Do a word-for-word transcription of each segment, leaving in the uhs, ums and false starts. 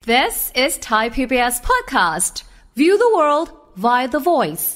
This is Thai พี บี เอส podcast. View the world via the voice.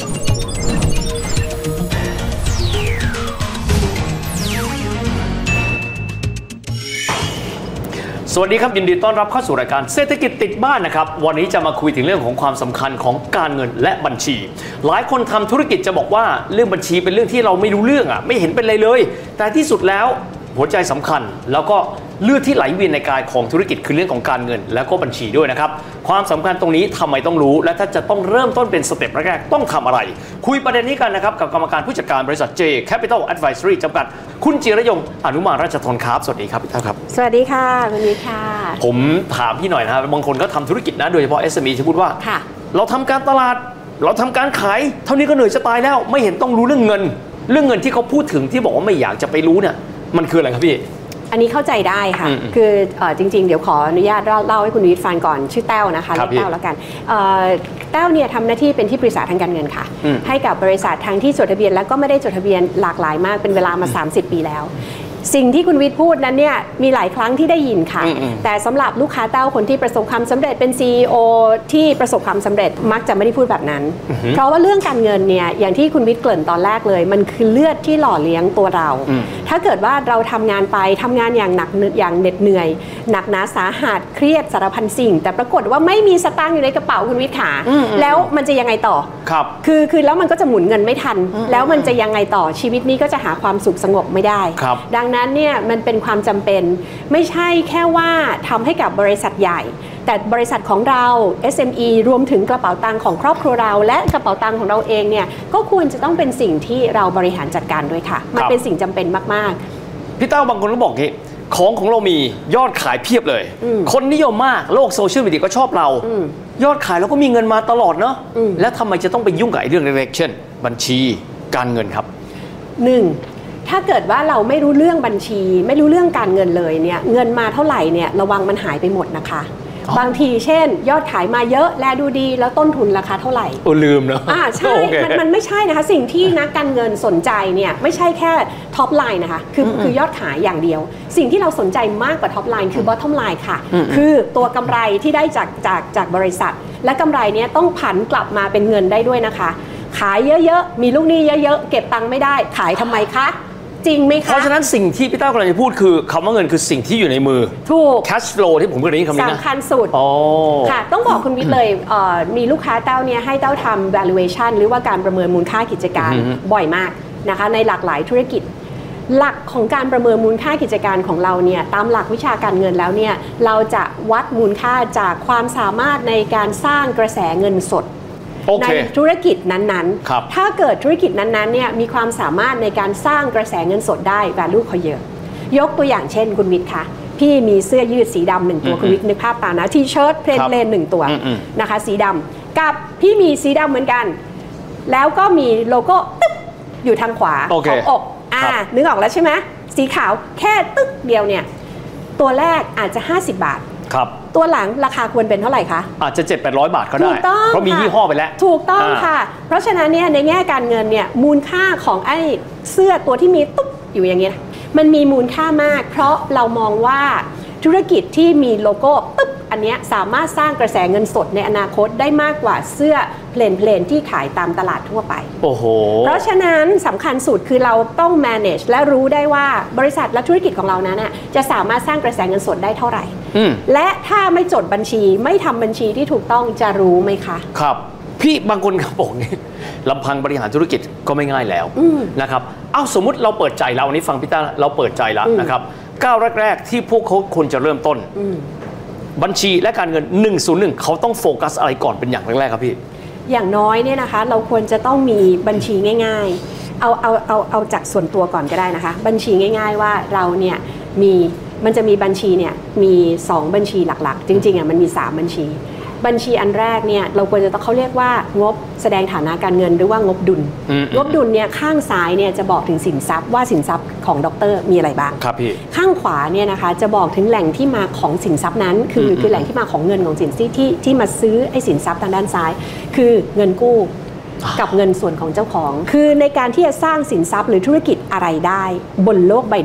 สวัสดีครับยินดีต้อนรับเข้าสู่รายการเศรษฐกิจติดบ้านนะครับวันนี้จะมาคุยถึงเรื่องของความสำคัญของการเงินและบัญชีหลายคนทำธุรกิจจะบอกว่าเรื่องบัญชีเป็นเรื่องที่เราไม่รู้เรื่องอ่ะไม่เห็นเป็นไรเลยแต่ที่สุดแล้วหัวใจสำคัญแล้วก็เลือดที่ไหลเวียนในกายของธุรกิจคือเรื่องของการเงินแล้วก็บัญชีด้วยนะครับความสำคัญตรงนี้ทำไมต้องรู้และถ้าจะต้องเริ่มต้นเป็นสเต็ปแรกๆต้องทำอะไรคุยประเด็นนี้กันนะครับกับกรรมการผู้จัดการบริษัท J Capital Advisory จำกัดคุณจิรยงอนุมานราชธนครับสวัสดีครับพี่ท่านครับสวัสดีค่ะคุณวิทย์ค่ะผมถามพี่หน่อยนะครับบางคนก็ทำธุรกิจนะโดยเฉพาะ เอส เอ็ม อี จะพูดว่าเราทำการตลาดเราทำการขายเท่านี้ก็เหนื่อยจะตายแล้วไม่เห็นต้องรู้เรื่องเงินเรื่องเงินที่เขาพูดถึงที่บอกว่าไม่อยากจะไปรู้เนี่ยมันคืออะไรครับพี่อันนี้เข้าใจได้ค่ะคือจริงๆเดี๋ยวขออนุญาตเล่าให้คุณวิทย์ฟังก่อนชื่อแต้วนะคะเรียกแต้วแล้วกันแต้วเนี่ยทำหน้าที่เป็นที่ปรึกษาทางการเงินค่ะให้กับบริษัททั้งที่จดทะเบียนและก็ไม่ได้จดทะเบียนหลากหลายมากเป็นเวลามาสามสิบปีแล้วสิ่งที่คุณวิทย์พูดนั้นเนี่ยมีหลายครั้งที่ได้ยินค่ะแต่สำหรับลูกค้าแต้วคนที่ประสบความสำเร็จเป็น ซี อี โอ ที่ประสบความสำเร็จมักจะไม่ได้พูดแบบนั้นเพราะว่าเรื่องการเงินเนี่ยอย่างที่คุณวิทย์เกริ่นตอนแรกเลยมันคือเลือดที่หล่อเลี้ยงตัวเราถ้าเกิดว่าเราทำงานไปทำงานอย่างหนักอย่างเหน็ดเหนื่อยหนักหนาสาหัสเครียดสารพันสิ่งแต่ปรากฏว่าไม่มีสตางค์อยู่ในกระเป๋าคุณวิทย์ขาแล้วมันจะยังไงต่อครับคือคือแล้วมันก็จะหมุนเงินไม่ทันแล้วมันจะยังไงต่อชีวิตนี้ก็จะหาความสุขสงบไม่ได้ดังนั้นเนี่ยมันเป็นความจำเป็นไม่ใช่แค่ว่าทำให้กับบริษัทใหญ่แต่บริษัทของเรา เอส เอ็ม อี รวมถึงกระเป๋าตังค์ของครอบครัวเราและกระเป๋าตังค์ของเราเองเนี่ยก็ควรจะต้องเป็นสิ่งที่เราบริหารจัดการด้วยค่ะมันเป็นสิ่งจำเป็นมากๆพี่เต้าบางคนก็บอกงี้ของของเรามียอดขายเพียบเลยคนนิยมมากโลกโซเชียลมีเดียก็ชอบเรายอดขายเราก็มีเงินมาตลอดเนาะแล้วทำไมจะต้องไปยุ่งกับเรื่องเล็กๆเช่นบัญชีการเงินครับหนึ่งถ้าเกิดว่าเราไม่รู้เรื่องบัญชีไม่รู้เรื่องการเงินเลยเนี่ยเงินมาเท่าไหร่เนี่ยระวังมันหายไปหมดนะคะบางทีเช่นยอดขายมาเยอะแลดูดีแล้วต้นทุนราคาเท่าไหร่โอ้ลืมเนาะอ่าใช่ มันมันไม่ใช่นะคะสิ่งที่นักการเงินสนใจเนี่ยไม่ใช่แค่ท็อปไลน์นะคะคือคือยอดขายอย่างเดียวสิ่งที่เราสนใจมากกว่าท็อปไลน์คือบอททอมไลน์ค่ะคือตัวกำไรที่ได้จากจากจากบริษัทและกำไรเนี้ยต้องผันกลับมาเป็นเงินได้ด้วยนะคะขายเยอะๆมีลูกหนี้เยอะๆเก็บตังค์ไม่ได้ขายทำไมคะจริงไหมคะเพราะฉะนั้นสิ่งที่พี่เต้ากำลังจะพูดคือคำว่าเงินคือสิ่งที่อยู่ในมือถูก cash flow ที่ผมเคยได้ยินคำนี้นะสำคัญสุดค่ะต้องบอกคุณวิทย์เลยมีลูกค้าเต้าเนี่ยให้เต้าทำ valuation หรือว่าการประเมินมูลค่ากิจการบ่อยมากนะคะในหลากหลายธุรกิจหลักของการประเมินมูลค่ากิจการของเราเนี่ยตามหลักวิชาการเงินแล้วเนี่ยเราจะวัดมูลค่าจากความสามารถในการสร้างกระแสเงินสดในธุรกิจนั้นๆถ้าเกิดธุรกิจนั้นๆเนี่ยมีความสามารถในการสร้างกระแสเงินสดได้ value เขาเยอะยกตัวอย่างเช่นคุณวิทย์คะพี่มีเสื้อยืดสีดำหนึ่งตัวคุณวิทย์นึกภาพตามนะทีเชิ้ตเพลนเพลนหนึ่งตัวนะคะสีดำกับพี่มีสีดำเหมือนกันแล้วก็มีโลโก้ตึ๊บอยู่ทางขวาของอกอ่านึกออกแล้วใช่ไหมสีขาวแค่ตึ๊กเดียวเนี่ยตัวแรกอาจจะห้าสิบบาทตัวหลังราคาควรเป็นเท่าไหร่คะอาจจะ เจ็ดถึงแปดร้อย บาทก็ได้เพราะมียี่ห้อไปแล้วถูกต้องค่ะเพราะฉะนั้นเนี่ยในแง่การเงินเนี่ยมูลค่าของไอ้เสื้อตัวที่มีตุ๊บอยู่อย่างเงี้ยมันมีมูลค่ามากเพราะเรามองว่าธุรกิจที่มีโลโก้ตุ๊บอันเนี้ยสามารถสร้างกระแสเงินสดในอนาคตได้มากกว่าเสื้อเพลนเพลนที่ขายตามตลาดทั่วไปโอ้โหเพราะฉะนั้นสำคัญสุดคือเราต้อง manage และรู้ได้ว่าบริษัทและธุรกิจของเรานั้นน่ะจะสามารถสร้างกระแสเงินสดได้เท่าไหร่และถ้าไม่จดบัญชีไม่ทำบัญชีที่ถูกต้องจะรู้ไหมคะครับพี่บางคนเขาบอกนี่ลำพังบริหารธุรกิจก็ไม่ง่ายแล้วนะครับเอ้าสมมุติเราเปิดใจเราวันนี้ฟังพี่ต้าเราเปิดใจแล้วนะครับก้าวแรกๆที่พวกเขาควรจะเริ่มต้นบัญชีและการเงินหนึ่งศูนย์หนึ่งเขาต้องโฟกัสอะไรก่อนเป็นอย่างแรกๆครับพี่อย่างน้อยเนี่ยนะคะเราควรจะต้องมีบัญชีง่ายๆเอาเอาเอาเอาจากส่วนตัวก่อนก็ได้นะคะบัญชีง่ายๆว่าเราเนี่ยมีมันจะมีบัญชีเนี่ยมีสองบัญชีหลักๆจริงๆอ่ะมันมีสามบัญชีบัญชีอันแรกเนี่ยเราควรจะต้องเขาเรียกว่างบแสดงฐานะการเงินหรือว่างบดุลงบดุลเนี่ยข้างซ้ายเนี่ยจะบอกถึงสินทรัพย์ว่าสินทรัพย์ของดร.มีอะไรบ้างครับพี่ข้างขวาเนี่ยนะคะจะบอกถึงแหล่งที่มาของสินทรัพย์นั้นคือคือแหล่งที่มาของเงินของสินทรัพย์ที่ที่มาซื้อไอ้สินทรัพย์ทางด้านซ้ายคือเงินกู้กับเงินส่วนของเจ้าของคือในการที่จะสร้างสินทรัพย์หรือธุรกิจอะไรได้บนโลกใบนี้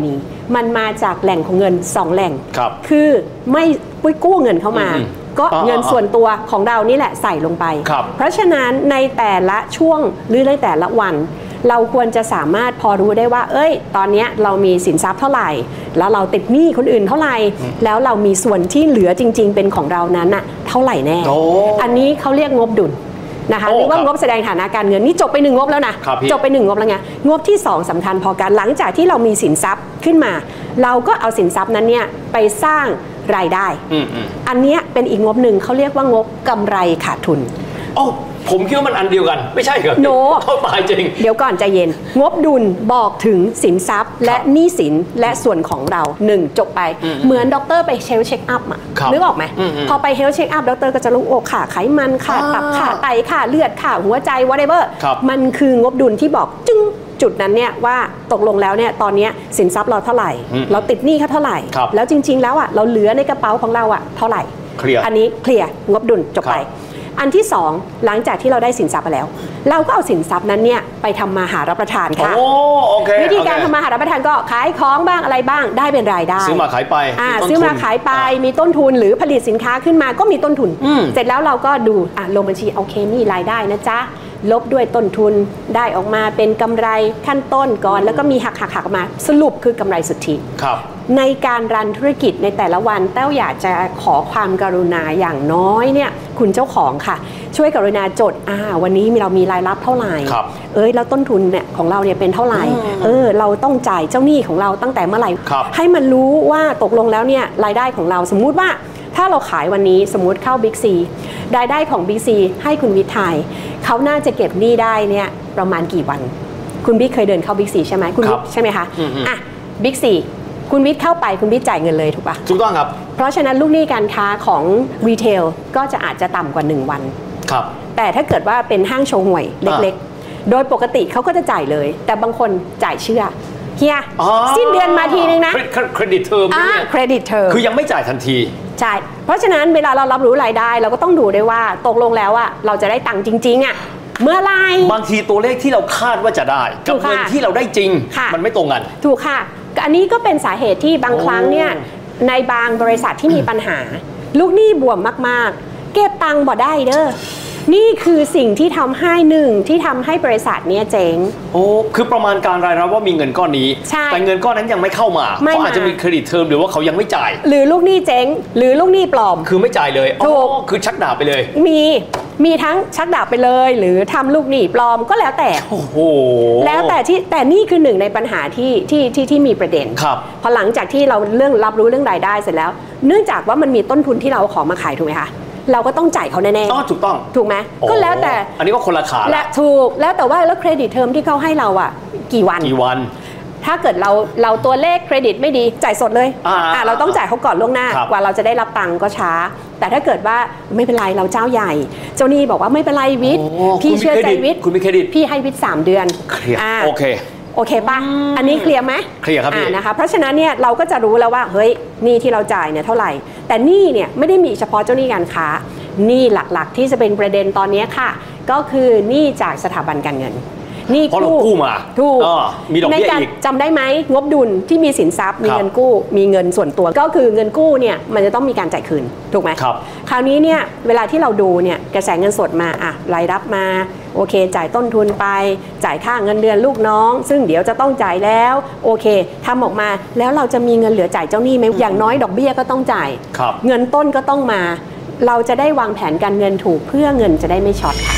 มันมาจากแหล่งของเงินสองแหล่งครับคือไม่ไปกู้เงินเข้ามาก็เงินส่วนตัวของเรานี่แหละใส่ลงไปเพราะฉะนั้นในแต่ละช่วงหรือในแต่ละวันเราควรจะสามารถพอรู้ได้ว่าเอ้ยตอนนี้เรามีสินทรัพย์เท่าไหร่แล้วเราติดหนี้คนอื่นเท่าไหร่แล้วเรามีส่วนที่เหลือจริงๆเป็นของเรานั้นน่ะเท่าไหร่แน่อันนี้เขาเรียกงบดุลนะคะหรือว่างบแสดงฐานะการเงินนี่จบไปหนึ่งงบแล้วนะจบไปหนึ่งงบแล้วไงงบที่สองสำคัญพอกันหลังจากที่เรามีสินทรัพย์ขึ้นมาเราก็เอาสินทรัพย์นั้นเนี่ยไปสร้างรายได้อันนี้เป็นอีกงบหนึ่งเขาเรียกว่างบกำไรขาดทุนโอ้ผมคิดว่ามันอันเดียวกันไม่ใช่ครับโนเข้าตายจริงเดี๋ยวก่อนใจเย็นงบดุลบอกถึงสินทรัพย์และหนี้สินและส่วนของเราหนึ่งจบไปเหมือนด็อกเตอร์ไปเฮลท์เช็คอัพอะนึกออกไหมพอไปเฮลท์เช็คอัพด็อกเตอร์ก็จะรู้โอ้ค่าไขมันค่าตับค่าไตค่าเลือดค่าหัวใจ whatever มันคืองบดุลที่บอกจึงจุดนั้นเนี่ยว่าตกลงแล้วเนี่ยตอนนี้สินทรัพย์เราเท่าไหร่เราติดหนี้เขาเท่าไหร่แล้วจริงๆแล้วอะเราเหลือในกระเป๋าของเราอะเท่าไหร่อันนี้เคลียร์งบดุลจบไปอันที่สองหลังจากที่เราได้สินทรัพย์ไปแล้วเราก็เอาสินทรัพย์นั้นเนี่ยไปทำมาหารับประทานค่ะโอเควิธีการทำมาหารับประทานก็ขายของบ้างอะไรบ้างได้เป็นรายได้ซื้อมาขายไปซื้อมาขายไปมีต้นทุนหรือผลิตสินค้าขึ้นมาก็มีต้นทุนเสร็จแล้วเราก็ดูอ่ะลงบัญชีโอเคมีรายได้นะจ๊ะลบด้วยต้นทุนได้ออกมาเป็นกำไรขั้นต้นก่อนแล้วก็มีหักหักหักออกมาสรุปคือกำไรสุทธิครับในการรันธุรกิจในแต่ละวันแต้วอยากจะขอความกรุณาอย่างน้อยเนี่ยคุณเจ้าของค่ะช่วยกรุณาจดอ่าวันนี้เรามีรายรับเท่าไหร่เอ้ยแล้วต้นทุนเนี่ยของเราเนี่ยเป็นเท่าไหร่เออเราต้องจ่ายเจ้าหนี้ของเราตั้งแต่เมื่อไหร่ให้มันรู้ว่าตกลงแล้วเนี่ยรายได้ของเราสมมุติว่าถ้าเราขายวันนี้สมมุติเข้า Big C รายได้ของ Big C ให้คุณวิทัยเขาน่าจะเก็บหนี้ได้เนี่ยประมาณกี่วันคุณบิ๊กเคยเดินเข้า Big C ใช่ไหมคุณบิ๊กใช่ไหมคะอ่ะ Big Cคุณวิทย์เข้าไปคุณวิทย์จ่ายเงินเลยถูกปะถูกต้องครับเพราะฉะนั้นลูกหนี้การค้าของรีเทลก็จะอาจจะต่ำกว่าหนึ่งวันครับแต่ถ้าเกิดว่าเป็นห้างโชว์หวยเล็กๆโดยปกติเขาก็จะจ่ายเลยแต่บางคนจ่ายเชื่อเฮียสิ้นเดือนมาทีนึงนะเครดิตเทอมเนี่ยเครดิตเทอมคือยังไม่จ่ายทันทีใช่เพราะฉะนั้นเวลาเรารับรู้รายได้เราก็ต้องดูด้วยว่าตกลงแล้วอะเราจะได้ตังค์จริงๆอะเมื่อไรบางทีตัวเลขที่เราคาดว่าจะได้กับเงินที่เราได้จริงมันไม่ตรงกันถูกค่ะอันนี้ก็เป็นสาเหตุที่บางครั้งเนี่ยในบางบริษัทที่มีปัญหาลูกหนี้บวมมากๆเก็บตังค์บ่ได้เด้อนี่คือสิ่งที่ทำให้หนึ่งที่ทำให้บริษัทนี้เจ๊งโอ้คือประมาณการรายรับว่ามีเงินก้อนนี้แต่เงินก้อนนั้นยังไม่เข้ามาเขาอาจจะมีเครดิตเทอมหรือว่าเขายังไม่จ่ายหรือลูกหนี้เจ๊งหรือลูกหนี้ปลอมคือไม่จ่ายเลยถูกคือชักดาบไปเลยมีมีทั้งชักดาบไปเลยหรือทำลูกหนี้ปลอมก็แล้วแต่โอ้โหแล้วแต่ที่แต่นี่คือหนึ่งในปัญหาที่ที่ที่ที่มีประเด็นครับพอหลังจากที่เราเรื่องรับรู้เรื่องรายได้เสร็จแล้วเนื่องจากว่ามันมีต้นทุนที่เราเอาของมาขายถูกไหมคะเราก็ต้องจ่ายเขาแน่ๆอ๋อถูกต้องถูกไหมก็แล้วแต่อันนี้ก็คนละขาและถูกแล้วแต่ว่าแล้วเครดิตเทอมที่เขาให้เราอ่ะกี่วันกี่วันถ้าเกิดเราเราตัวเลขเครดิตไม่ดีจ่ายสดเลยอ่าเราต้องจ่ายเขาก่อนล่วงหน้ากว่าเราจะได้รับตังค์ก็ช้าแต่ถ้าเกิดว่าไม่เป็นไรเราเจ้าใหญ่เจ้าหนี้บอกว่าไม่เป็นไรวิทย์พี่เชื่อใจวิทย์คุณมีเครดิตพี่ให้วิทย์สามเดือนเคลียร์โอเคโอเคป่ะอันนี้เคลียร์ไหมเคลียร์ครับพี่นะคะเพราะฉะนั้นเนี่ยเราก็จะรู้แล้วว่าเฮ้ยหนี้ที่เราจ่ายเนี่ยเท่าไหร่แต่หนี้เนี่ยไม่ได้มีเฉพาะเจ้าหนี้การค้าหนี้หลักๆที่จะเป็นประเด็นตอนนี้ค่ะก็คือหนี้จากสถาบันการเงินนี่เพราะเรากู้มาถูกมีดอกเบี้ยอีกจำได้ไหมงบดุลที่มีสินทรัพย์มีเงินกู้มีเงินส่วนตัวก็คือเงินกู้เนี่ยมันจะต้องมีการจ่ายคืนถูกไหมครับคราวนี้เนี่ยเวลาที่เราดูเนี่ยกระแสเงินสดมาอ่ะรายรับมาโอเคจ่ายต้นทุนไปจ่ายค่าเงินเดือนลูกน้องซึ่งเดี๋ยวจะต้องจ่ายแล้วโอเคทำออกมาแล้วเราจะมีเงินเหลือจ่ายเจ้าหนี้ไหมอย่างน้อยดอกเบี้ยก็ต้องจ่ายเงินต้นก็ต้องมาเราจะได้วางแผนการเงินถูกเพื่อเงินจะได้ไม่ช็อตค่ะ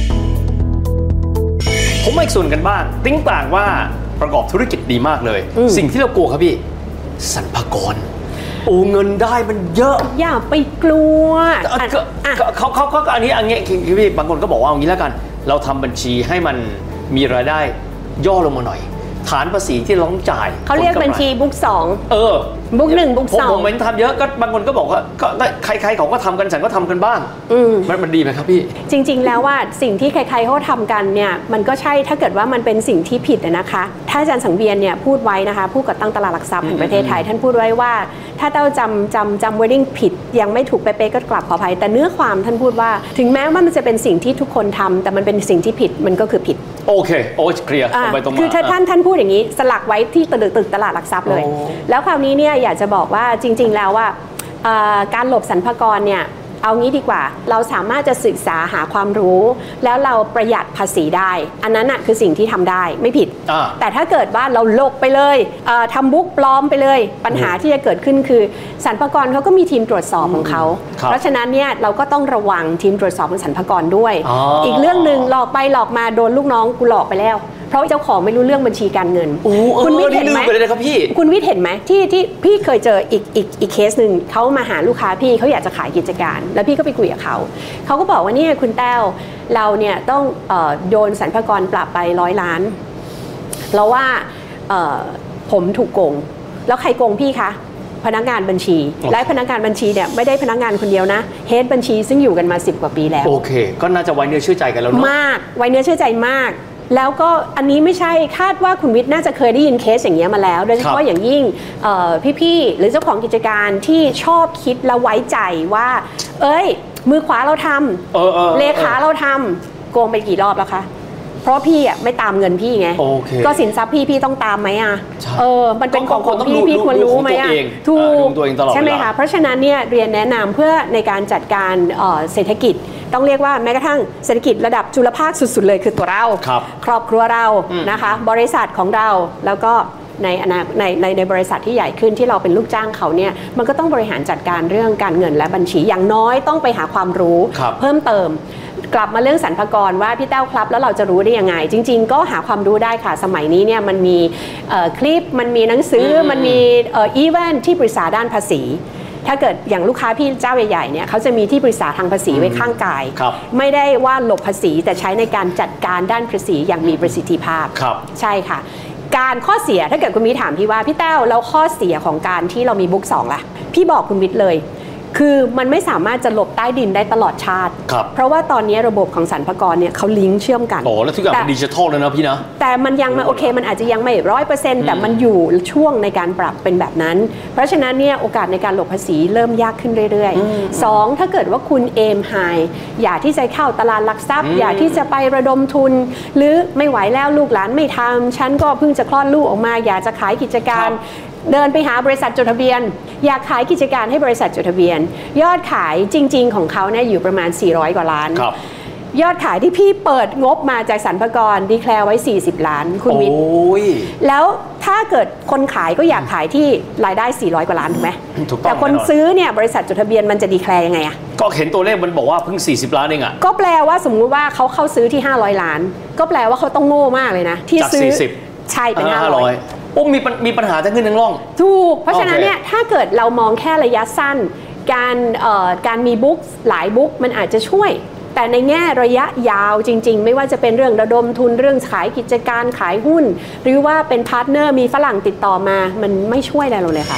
ผมมาอีกส่วนกันบ้างติ้งต่างว่าประกอบธุรกิจดีมากเลยสิ่งที่เรากลัวครับพี่สรรพากรโอ้เงินได้มันเยอะอย่าไปกลัวเขาเขาเขาอันนี้อันนี้คือพี่บางคนก็บอกว่าอย่างนี้แล้วกันเราทำบัญชีให้มันมีรายได้ย่อลงมาหน่อยฐานภาษีที่เราต้องจ่ายเขาเรียกบัญชีบุ๊กสองเออบุ๊กหนึ่งบุ๊กสองผมเห็นทำเยอะก็บางคนก็บอกว่าก็ใครๆเขาก็ทำกันฉันก็ทำกันบ้างมันมันดีไหมครับพี่จริงๆแล้วว่าสิ่งที่ใครๆเขาทำกันเนี่ยมันก็ใช่ถ้าเกิดว่ามันเป็นสิ่งที่ผิดนะคะถ้าอาจารย์สังเวียนเนี่ยพูดไว้นะคะผู้ก่อตั้งตลาดหลักทรัพย์แห่งประเทศไทยท่านพูดไว้ว่าถ้าเต้าจำจำจำ wording ผิดยังไม่ถูกเป๊ะๆก็กลับขออภัยแต่เนื้อความท่านพูดว่าถึงแม้ว่ามันจะเป็นสิ่งที่ทุกคนทำแต่มันเป็นสิ่งที่ผิดมันก็คือผิดโอเคโอ้เคลียร์ตรงไปตรงมาคือถ้าท่านท่านพูดอย่างนี้สลักไว้ที่ตึกตึกตลาดหลักทรัพย์เลยแล้วคราวนี้เนี่ยอยากจะบอกว่าจริงๆแล้วว่าการหลบสรรพากรเนี่ยเอางี้ดีกว่าเราสามารถจะศึกษาหาความรู้แล้วเราประหยัดภาษีได้อันนั้นน่ะคือสิ่งที่ทำได้ไม่ผิดแต่ถ้าเกิดว่าเราหลบไปเลยทำบุ๊กปลอมไปเลยปัญหาที่จะเกิดขึ้นคือสรรพากรเขาก็มีทีมตรวจสอบของเขาเพราะฉะนั้นเนี่ยเราก็ต้องระวังทีมตรวจสอบของสรรพากรด้วย อ, อีกเรื่องหนึ่งหลอกไปหลอกมาโดนลูกน้องกูหลอกไปแล้วเพราะเจ้าของไม่รู้เรื่องบัญชีการเงินคุณวิทย์เห็นไหมคุณวิทย์เห็นไหมที่ที่พี่เคยเจออีกอีกอีกเคสหนึ่งเขามาหาลูกค้าพี่เขาอยากจะขายกิจการแล้วพี่ก็ไปคุยกับเขาเขาก็บอกว่านี่คุณแต้วเราเนี่ยต้องเอ่อโดนสรรพากรปรับไปร้อยล้านแล้วว่าเอ่อผมถูกโกงแล้วใครโกงพี่คะพนักงานบัญชีและพนักงานบัญชีเนี่ยไม่ได้พนักงานคนเดียวนะเฮดบัญชีซึ่งอยู่กันมาสิบกว่าปีแล้วโอเคก็น่าจะไว้เนื้อเชื่อใจกันแล้วมากไว้เนื้อเชื่อใจมากแล้วก็อันนี้ไม่ใช่คาดว่าคุณวิทย์น่าจะเคยได้ยินเคสอย่างเงี้ยมาแล้วโดยเฉพาะอย่างยิ่งพี่ๆหรือเจ้าของกิจการที่ชอบคิดและไว้ใจว่าเอ้ยมือขวาเราทำเลขาเราทำโกงไปกี่รอบแล้วคะเพราะพี่อ่ะไม่ตามเงินพี่ไงก็สินทรัพย์พี่พี่ต้องตามไหมอ่ะเออมันเป็นของของพี่พี่ควรรู้ไหมอ่ะถูกใช่ไหมคะเพราะฉะนั้นเนี่ยเรียนแนะนำเพื่อในการจัดการเศรษฐกิจต้องเรียกว่าแม้กระทั่งเศรษฐกิจระดับจุลภาคสุดๆเลยคือตัวเราครอบครัวเรานะคะบริษัทของเราแล้วก็ในในในในบริษัทที่ใหญ่ขึ้นที่เราเป็นลูกจ้างเขาเนี่ยมันก็ต้องบริหารจัดการเรื่องการเงินและบัญชีอย่างน้อยต้องไปหาความรู้เพิ่มเติมกลับมาเรื่องสรรพากรว่าพี่แต้วครับแล้วเราจะรู้ได้ยังไงจริงๆก็หาความรู้ได้ค่ะสมัยนี้เนี่ยมันมีคลิปมันมีหนังสือมันมีอีเวนท์ที่ปรึกษาด้านภาษีถ้าเกิดอย่างลูกค้าพี่เจ้าใหญ่ๆเนี่ยเขาจะมีที่ปรึกษาทางภาษีไว้ข้างกายไม่ได้ว่าหลบภาษีแต่ใช้ในการจัดการด้านภาษีอย่างมีประสิทธิภาพใช่ค่ะการข้อเสียถ้าเกิดคุณมีถามพี่ว่าพี่แต้วแล้วข้อเสียของการที่เรามีบุ๊กสองล่ะพี่บอกคุณวิทย์เลยคือมันไม่สามารถจะหลบใต้ดินได้ตลอดชาติเพราะว่าตอนนี้ระบบของสรรพากรเนี่ยเขาลิงก์เชื่อมกันโอ้แล้วทุกอย่างเป็นดิจิทัลแล้วนะพี่นะแต่มันยังมาโอเคมันอาจจะยังไม่ร้อยเปอร์เซ็นต์แต่มันอยู่ช่วงในการปรับเป็นแบบนั้นเพราะฉะนั้นเนี่ยโอกาสในการหลบภาษีเริ่มยากขึ้นเรื่อยๆสองถ้าเกิดว่าคุณเอมไฮอยากที่จะเข้าตลาดหลักทรัพย์อยากที่จะไประดมทุนหรือไม่ไหวแล้วลูกหลานไม่ทำฉันก็เพิ่งจะคลอดลูกออกมาอยากจะขายกิจการเดินไปหาบริษัทจดทะเบียนอยากขายกิจการให้บริษัทจดทะเบียนยอดขายจริงๆของเขาเนี่ยอยู่ประมาณสี่ร้อยกว่าล้านยอดขายที่พี่เปิดงบมาจากสรรพากรดีแคลร์ไว้สี่สิบล้านคุณวิทย์แล้วถ้าเกิดคนขายก็อยากขายที่รายได้สี่ร้อยกว่าล้านถูกไหมแต่คนซื้อเนี่ยบริษัทจดทะเบียนมันจะดีแคลร์ยังไงอะก็เห็นตัวเลขมันบอกว่าเพิ่งสี่สิบล้านเองอะก็แปลว่าสมมุติว่าเขาเข้าซื้อที่ห้าร้อยล้านก็แปลว่าเขาต้องโง่มากเลยนะที่ซื้อใช่เป็นห้าร้อยโอ้มีมีปัญหาทั้งขึ้นทั้งล่องถูกเพราะฉะนั้นเนี่ยถ้าเกิดเรามองแค่ระยะสั้นการเอ่อการมีบุ๊กหลายบุ๊กมันอาจจะช่วยแต่ในแง่ระยะยาวจริงๆไม่ว่าจะเป็นเรื่องระดมทุนเรื่องขายกิจการขายหุ้นหรือว่าเป็นพาร์ทเนอร์มีฝรั่งติดต่อมามันไม่ช่วยอะไรเราเลยค่ะ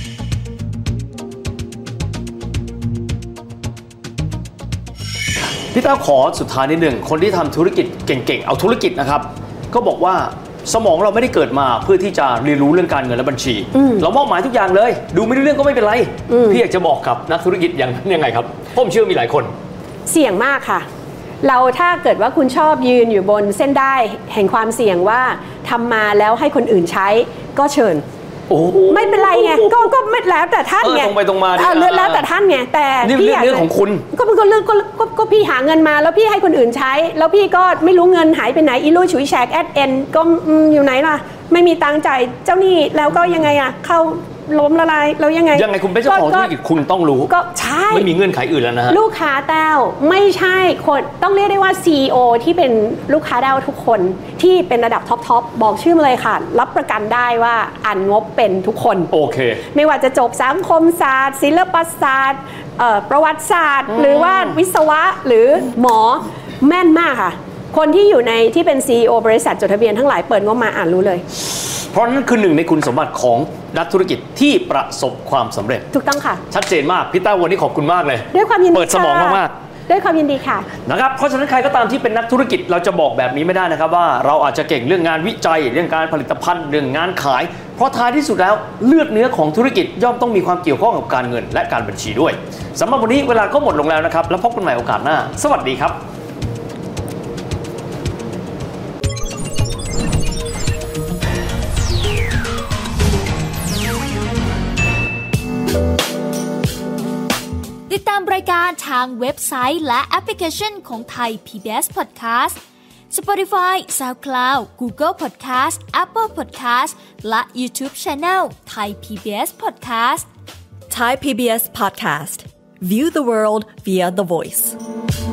พี่ต้าขอสุดท้ายนิดหนึ่งคนที่ทำธุรกิจเก่งๆเอาธุรกิจนะครับก็บอกว่าสมองเราไม่ได้เกิดมาเพื่อที่จะเรียนรู้เรื่องการเงินและบัญชีเรามอบหมายทุกอย่างเลยดูไม่รู้เรื่องก็ไม่เป็นไรพี่อยากจะบอกกับนักธุรกิจอย่างยังไงครับผมเชื่อมีหลายคนเสี่ยงมากค่ะเราถ้าเกิดว่าคุณชอบยืนอยู่บนเส้นได้แห่งความเสี่ยงว่าทำมาแล้วให้คนอื่นใช้ก็เชิญไม่เป็นไรไงก็ก็ไม่แล้วแต่ท่านไงตรงไปตรงมาเลือกแล้วแต่ท่านไงแต่พี่อยากเรื่องของคุณก็มันก็เรื่องก็ก็พี่หาเงินมาแล้วพี่ให้คนอื่นใช้แล้วพี่ก็ไม่รู้เงินหายไปไหนอีลู่ฉุยแฉกแอดเอ็นก็อยู่ไหนล่ะไม่มีตังค์จ่ายเจ้าหนี้แล้วก็ยังไงอ่ะเข้าล้มละลายแล้วยังไงยังไงคุณเป็นเจ้าของธุรกิจคุณต้องรู้ก็ใช่ไม่มีเงื่อนไขอื่นแล้วนะฮะลูกค้าแต้วไม่ใช่คนต้องเรียกได้ว่า ซี อี โอ ที่เป็นลูกค้าแต้วทุกคนที่เป็นระดับท็อปๆบอกชื่อมาเลยค่ะรับประกันได้ว่าอ่านงบเป็นทุกคนโอเคไม่ว่าจะจบสังคมศาสตร์ศิลปศาสตร์ประวัติศาสตร์หรือว่าวิศวะหรือหมอแม่นมากค่ะคนที่อยู่ในที่เป็น ซี อี โอ บริษัทจดทะเบียนทั้งหลายเปิดงบมาอ่านรู้เลยเพราะนั่นคือหนึ่งในคุณสมบัติของนักธุรกิจที่ประสบความสำเร็จถูกต้องค่ะชัดเจนมากพี่ต้าวันนี้ขอบคุณมากเลยด้วยความยินดีเปิดสมองมากๆด้วยความยินดีค่ะนะครับเพราะฉะนั้นใครก็ตามที่เป็นนักธุรกิจเราจะบอกแบบนี้ไม่ได้นะครับว่าเราอาจจะเก่งเรื่องงานวิจัยเรื่องการผลิตภัณฑ์เรื่องงานขายเพราะท้ายที่สุดแล้วเลือดเนื้อของธุรกิจย่อมต้องมีความเกี่ยวข้องกับการเงินและการบัญชีด้วยสำหรับวันนี้เวลาก็หมดลงแล้วนะครับแล้วพบกันใหม่โอกาสหน้าสวัสดีครับายการทางเว็บไซต์และแอปพลิเคชันของไทย พี บี เอส Podcast Spotify, SoundCloud, Google Podcast, Apple Podcast และ YouTube Channel Thai พี บี เอส Podcast Thai พี บี เอส Podcast View the world via the voice